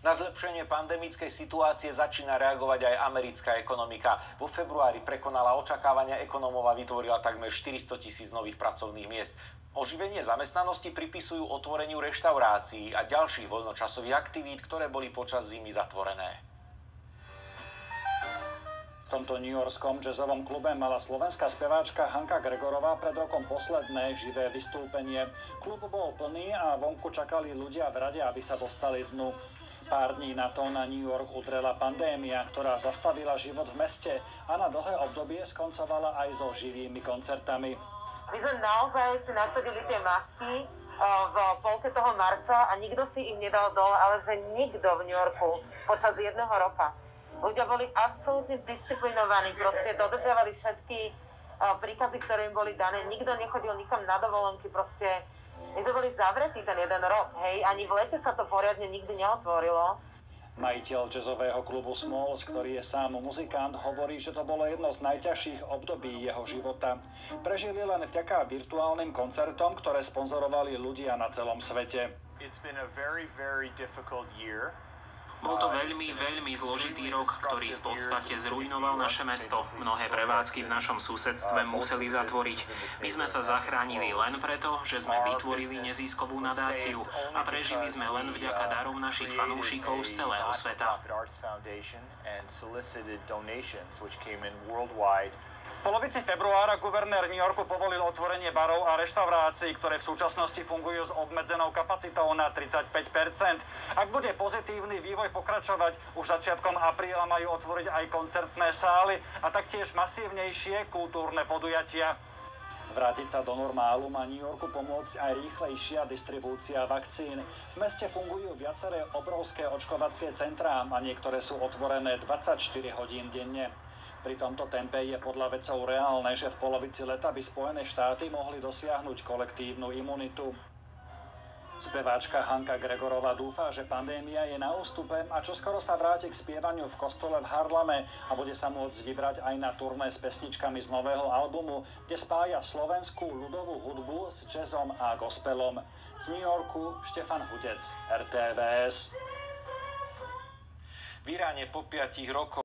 Na zlepšenie pandemickej situácie začína reagovať aj americká ekonomika. Vo februári prekonala očakávania ekonómov a vytvorila takmer 400 000 nových pracovných miest. Oživenie zamestnanosti pripisujú otvoreniu reštaurácií a ďalších voľnočasových aktivít, ktoré boli počas zimy zatvorené. V tomto newyorskom jazzovom klube mala slovenská speváčka Hanka Gregorová pred rokom posledné živé vystúpenie. Klub bol plný a vonku čakali ľudia v rade, aby sa dostali dnu. Pár dní na to na New York udrela pandémia, ktorá zastavila život v meste a na dlhé obdobie skoncovala aj so živými koncertami. My sme naozaj si nasadili tie masky v polke toho marca a nikto si ich nedal dole, ale že nikto v New Yorku počas jedného roka. Ľudia boli absolútne disciplinovaní, proste dodržiavali všetky príkazy, ktoré im boli dané. Nikto nechodil nikam na dovolenky, proste my sme boli zavretí ten jeden rok, hej. Ani v lete sa to poriadne nikdy neotvorilo. Majiteľ jazzového klubu Smalls, ktorý je sám muzikant, hovorí, že to bolo jedno z najťažších období jeho života. Prežili len vďaka virtuálnym koncertom, ktoré sponzorovali ľudia na celom svete. Bol to veľmi zložitý rok, ktorý v podstate zrujnoval naše mesto. Mnohé prevádzky v našom susedstve museli zatvoriť. My sme sa zachránili len preto, že sme vytvorili neziskovú nadáciu a prežili sme len vďaka darom našich fanúšikov z celého sveta. V polovici februára guvernér New Yorku povolil otvorenie barov a reštaurácií, ktoré v súčasnosti fungujú s obmedzenou kapacitou na 35%. Ak bude pozitívny vývoj pokračovať, už začiatkom apríla majú otvoriť aj koncertné sály a taktiež masívnejšie kultúrne podujatia. Vrátiť sa do normálu má New Yorku pomôcť aj rýchlejšia distribúcia vakcín. V meste fungujú viaceré obrovské očkovacie centrá a niektoré sú otvorené 24 hodín denne. Pri tomto tempe je podľa vedcov reálne, že v polovici leta by Spojené štáty mohli dosiahnuť kolektívnu imunitu. Speváčka Hanka Gregorová dúfa, že pandémia je na ústupe a čoskoro sa vráti k spievaniu v kostole v Harleme a bude sa môcť vybrať aj na turné s pesničkami z nového albumu, kde spája slovenskú ľudovú hudbu s jazzom a gospelom. Z New Yorku Štefan Hudec, RTVS. V Iráne po 5 rokoch